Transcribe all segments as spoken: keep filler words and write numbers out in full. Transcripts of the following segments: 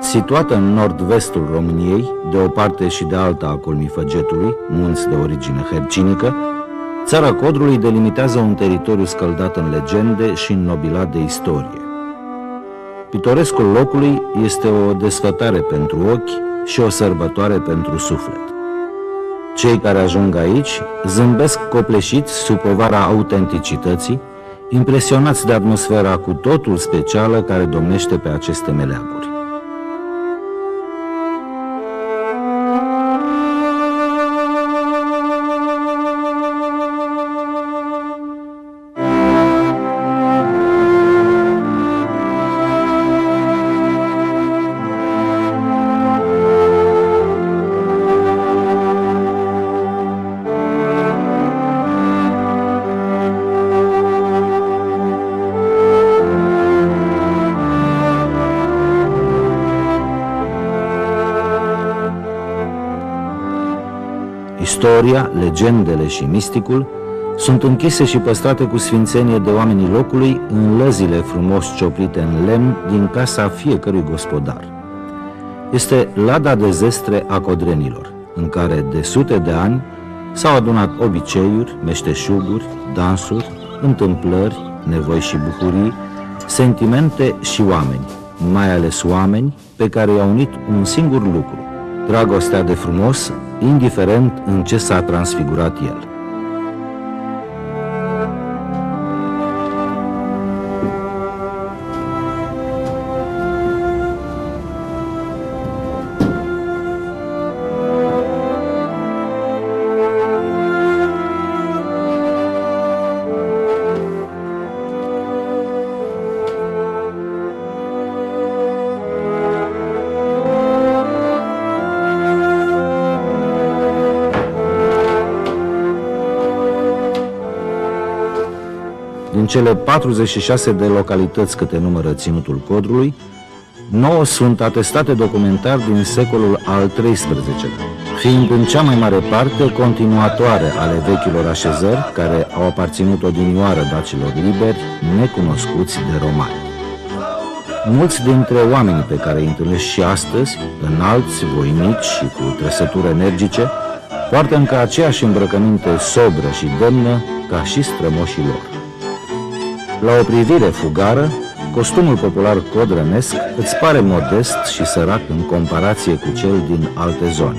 Situată în nord-vestul României, de o parte și de alta a Colmifăgetului, munți de origine hercinică, țara Codrului delimitează un teritoriu scăldat în legende și înnobilat de istorie. Pitorescul locului este o desfătare pentru ochi și o sărbătoare pentru suflet. Cei care ajung aici zâmbesc copleșiți sub povara autenticității, impresionați de atmosfera cu totul specială care domnește pe aceste meleaguri. Istoria, legendele și misticul sunt închise și păstrate cu sfințenie de oamenii locului în lăzile frumos cioplite în lemn din casa fiecărui gospodar. Este lada de zestre a codrenilor, în care de sute de ani s-au adunat obiceiuri, meșteșuguri, dansuri, întâmplări, nevoi și bucurii, sentimente și oameni, mai ales oameni pe care i-a unit un singur lucru: dragostea de frumos, indiferent în ce s-a transfigurat el. Din cele patruzeci și șase de localități câte numără Ținutul Codrului, nouă sunt atestate documentar din secolul al treisprezecelea, fiind în cea mai mare parte continuatoare ale vechilor așezări care au aparținut odinioară dacilor liberi, necunoscuți de romani. Mulți dintre oamenii pe care îi întâlnești și astăzi, înalți, voinici și cu trăsături energice, poartă încă aceeași îmbrăcăminte sobră și demnă ca și strămoșii lor. La o privire fugară, costumul popular codrănesc îți pare modest și sărac în comparație cu cel din alte zone.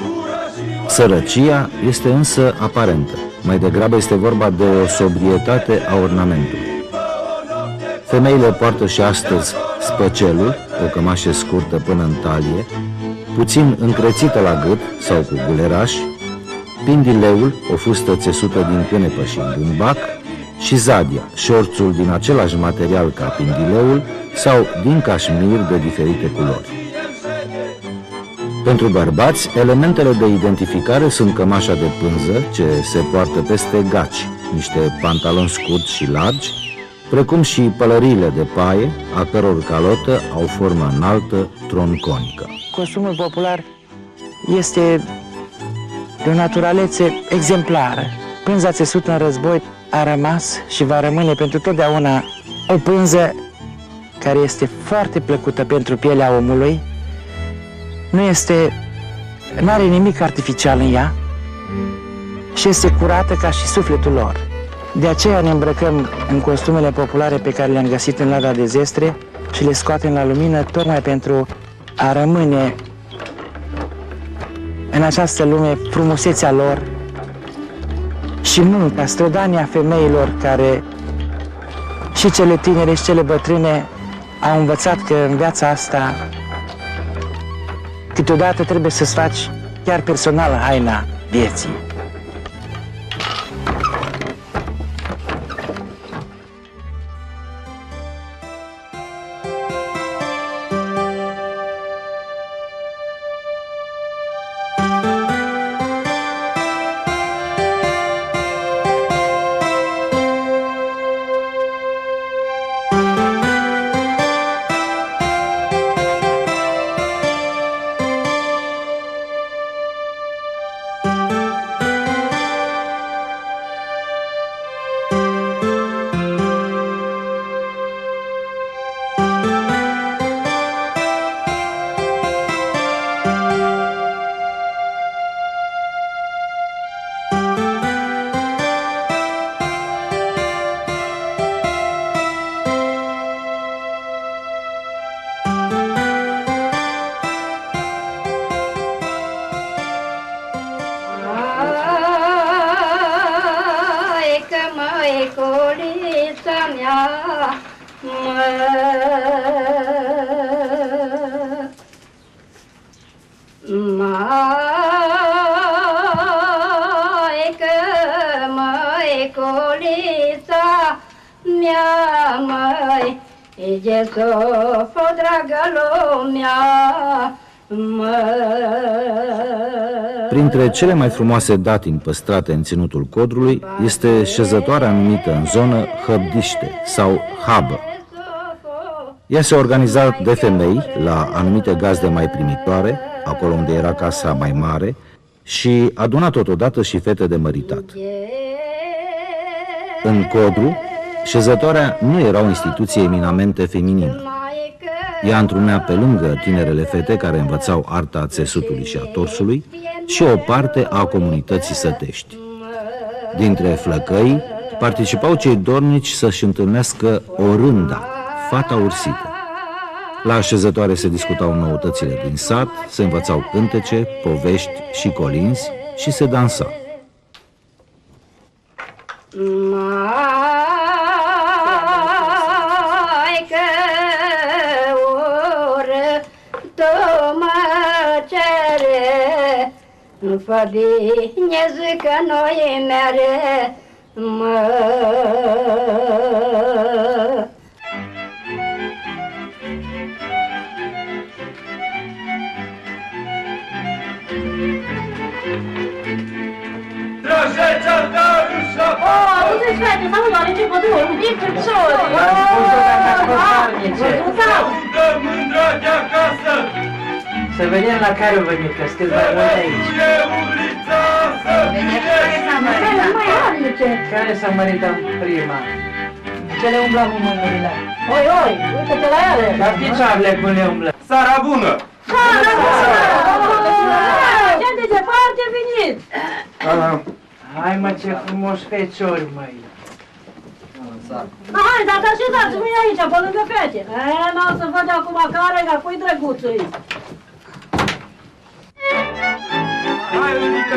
Sărăcia este însă aparentă, mai degrabă este vorba de o sobrietate a ornamentului. Femeile poartă și astăzi spăcelul, o cămașă scurtă până în talie, puțin încrețită la gât sau cu guleraș, pindileul, o fustă țesută din cânepă și bumbac, și zadia, șorțul din același material ca pindileul sau din cașmir de diferite culori. Pentru bărbați, elementele de identificare sunt cămașa de pânză, ce se poartă peste gaci, niște pantaloni scurți și largi, precum și pălăriile de paie, a căror calotă au formă înaltă, tronconică. Costumul popular este de o naturalețe exemplară. Pânza țesută în război a rămas și va rămâne pentru totdeauna o pânză care este foarte plăcută pentru pielea omului. Nu este, nu are nimic artificial în ea și este curată ca și sufletul lor. De aceea ne îmbrăcăm în costumele populare pe care le-am găsit în lada de zestre și le scoatem la lumină tocmai pentru a rămâne în această lume frumusețea lor și munca, strădania femeilor care, și cele tinere și cele bătrâne, au învățat că în viața asta câteodată trebuie să-ți faci chiar personală haina vieții. Maică, măiculița mea, măi, de sofă, dragă lumea, măi. Printre cele mai frumoase datini păstrate în Ținutul Codrului este șezătoarea numită în zonă Hăbdiște sau Habă. Ea se organiza de femei la anumite gazde mai primitoare, acolo unde era casa mai mare, și aduna totodată și fete de măritat. În Codru, șezătoarea nu era o instituție eminamente feminină. Ea întrunea pe lângă tinerele fete care învățau arta țesutului și a torsului și o parte a comunității sătești. Dintre flăcăi participau cei dornici să-și întâlnească o rânda, fata ursită. La așezătoare se discutau noutățile din sat, se învățau cântece, povești și colinzi și se dansa. Maică, ură, tu mă cere, fă bine zică noi mere, mă. Auzi, frate, s-au luat începătorul, un pic picciori! Dă mândra de acasă! Să vedem la care o venit, că sunteți mai mult aici. Care s-a măritat prima? Ce le umblam în mânurile? Oi, oi, uite-te la ele! La picioarele cum le umblă. Sara bună! Sara bună! Ce de departe venit? Hai mă, ce frumos feciori, măi! Hai, dar așezați-mi aici, pe lângă fete. E, n-o să văd acum care, că pui drăguț-i. Hai, Lănică,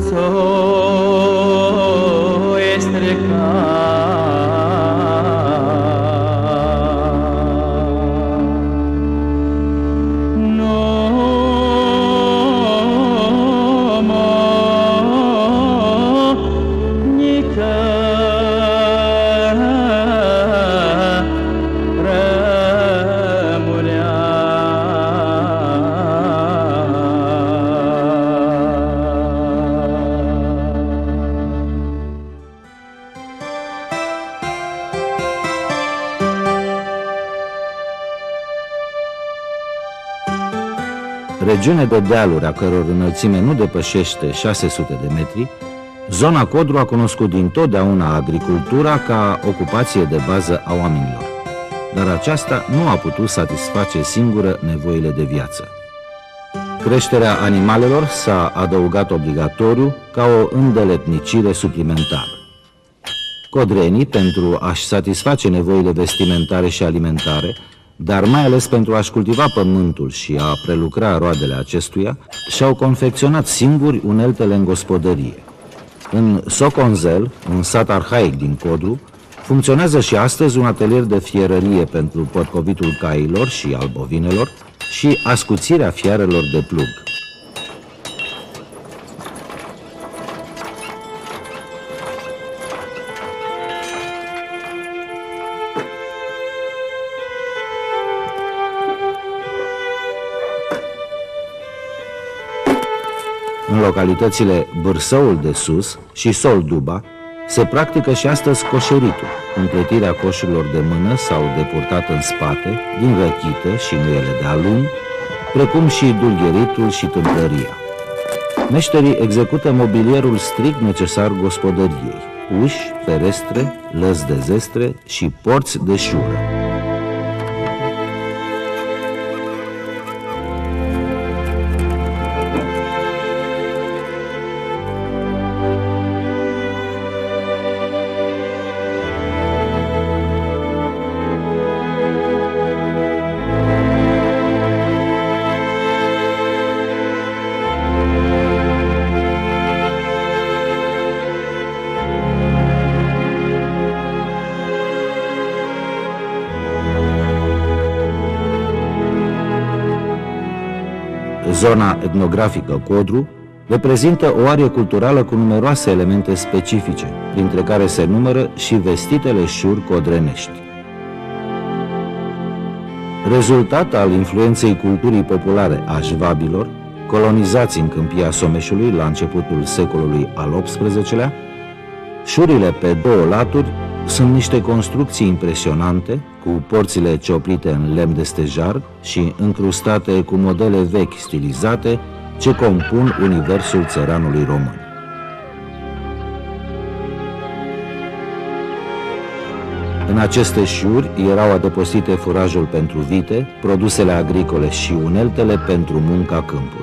so estrecar. No mo nică rămurea. Regiune de dealuri a căror înălțime nu depășește șase sute de metri, zona Codru a cunoscut dintotdeauna agricultura ca ocupație de bază a oamenilor, dar aceasta nu a putut satisface singură nevoile de viață. Creșterea animalelor s-a adăugat obligatoriu ca o îndeletnicire suplimentară. Codrenii, pentru a-și satisface nevoile vestimentare și alimentare, dar mai ales pentru a-și cultiva pământul și a prelucra roadele acestuia, și-au confecționat singuri uneltele în gospodărie. În Soconzel, un sat arhaic din Codru, funcționează și astăzi un atelier de fierărie pentru potcovitul cailor și al bovinelor și ascuțirea fiarelor de plug. În localitățile Bârsăul de Sus și Solduba se practică și astăzi coșeritul, împletirea coșurilor de mână sau de purtat în spate, din răchită și nuiele de alun, precum și dulgheritul și tâmplăria. Meșterii execută mobilierul strict necesar gospodăriei, uși, ferestre, lăzi de zestre și porți de șură. Zona etnografică Codru reprezintă o arie culturală cu numeroase elemente specifice, printre care se numără și vestitele șuri codrenești. Rezultat al influenței culturii populare a jvabilor, colonizați în Câmpia Someșului la începutul secolului al optsprezecelea, șurile pe două laturi sunt niște construcții impresionante, cu porțile cioplite în lemn de stejar și încrustate cu modele vechi stilizate ce compun universul țăranului român. În aceste șuri erau adăpostite furajul pentru vite, produsele agricole și uneltele pentru munca câmpului.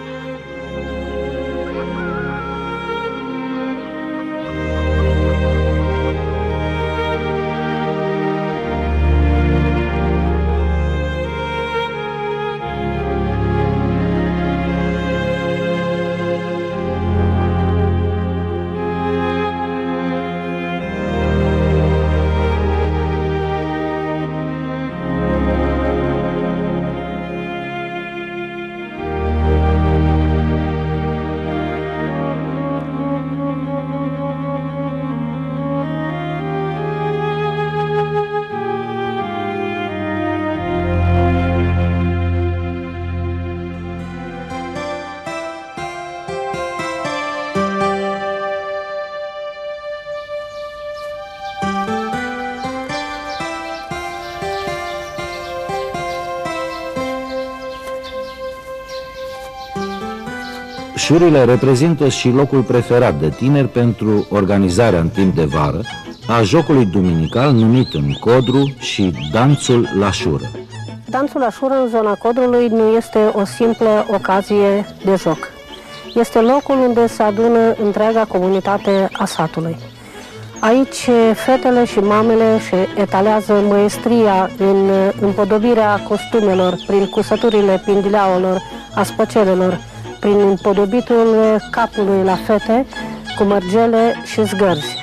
Șurile reprezintă și locul preferat de tineri pentru organizarea în timp de vară a jocului duminical numit în Codru și Danțul la șură. Danțul la șură în zona Codrului nu este o simplă ocazie de joc. Este locul unde se adună întreaga comunitate a satului. Aici fetele și mamele își etalează măestria în împodobirea costumelor, prin cusăturile pindileaulor, a spăcelelor, prin împodobitul capului la fete cu mărgele și zgărzi.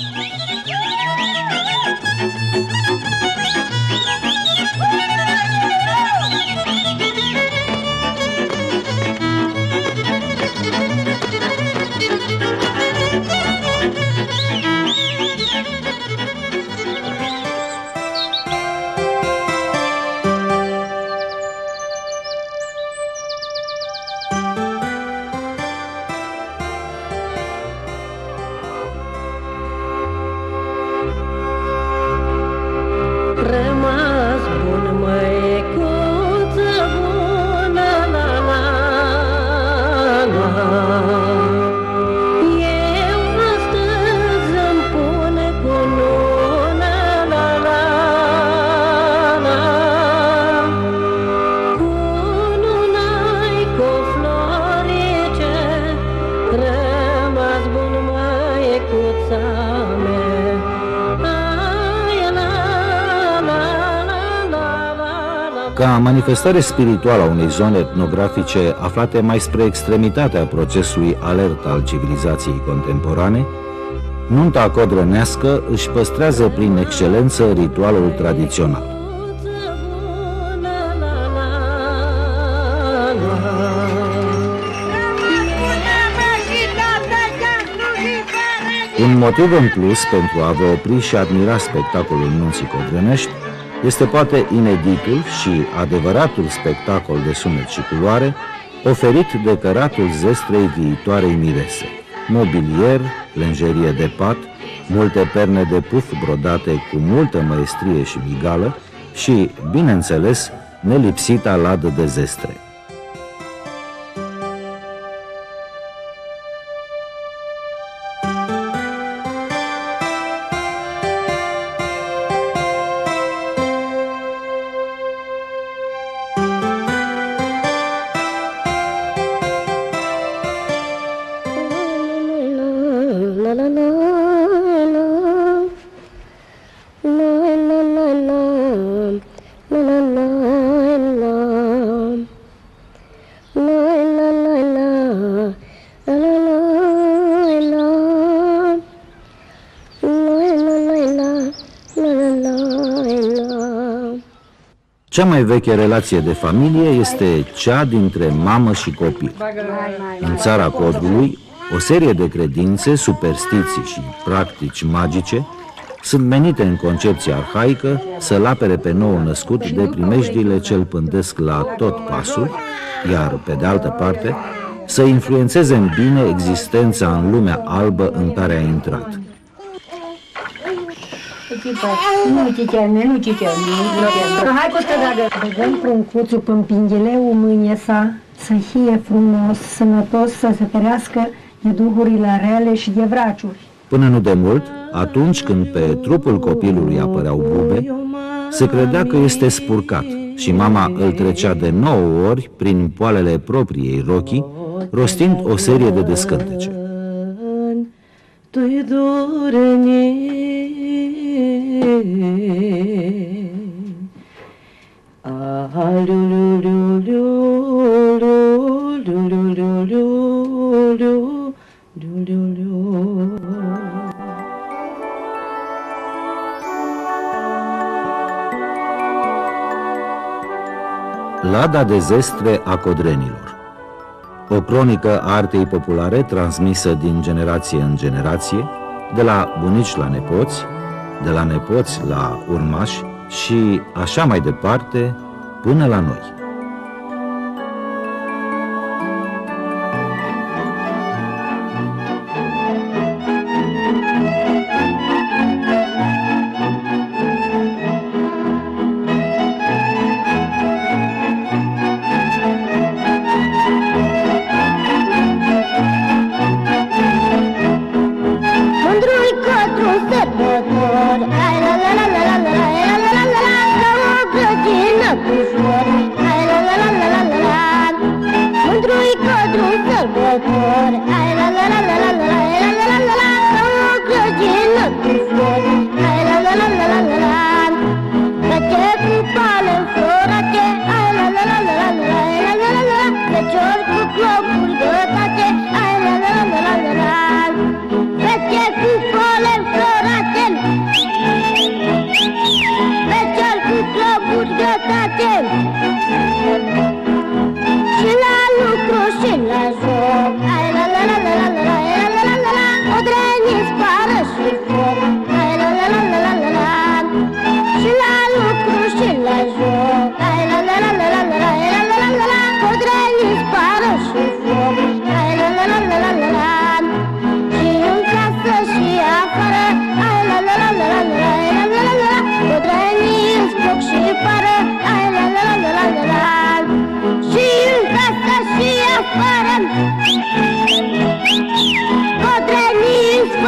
Ca manifestare spirituală a unei zone etnografice aflate mai spre extremitatea procesului alert al civilizației contemporane, nunta codrănească își păstrează prin excelență ritualul tradițional. Un motiv în plus pentru a vă opri și admira spectacolul nunții codrănești este poate ineditul și adevăratul spectacol de sunet și culoare oferit de căratul zestrei viitoarei mirese. Mobilier, lenjerie de pat, multe perne de puf brodate cu multă măestrie și migală și, bineînțeles, nelipsita ladă de zestre. Cea mai veche relație de familie este cea dintre mamă și copil. În țara Codrului, o serie de credințe, superstiții și practici magice sunt menite în concepție arhaică să-l apere pe nou născut de primejdiile ce îl pândesc la tot pasul, iar, pe de altă parte, să influențeze în bine existența în lumea albă în care a intrat. Nu citeam, nu citeam, hai cu tădagă. Băgăm pruncuțul pe împingheleu mâine sa, să fie frumos, sănătos, să se ferească de duhurile rele și de vraciuri. Până nu de mult, atunci când pe trupul copilului apăreau bube, se credea că este spurcat și mama îl trecea de nouă ori prin poalele propriei rochii, rostind o serie de descântece. Lada de zestre a codrenilor. O cronică a artei populare transmisă din generație în generație, de la bunici la nepoți, de la nepoți la urmași și așa mai departe până la noi. Hai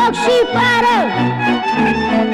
joc și pară!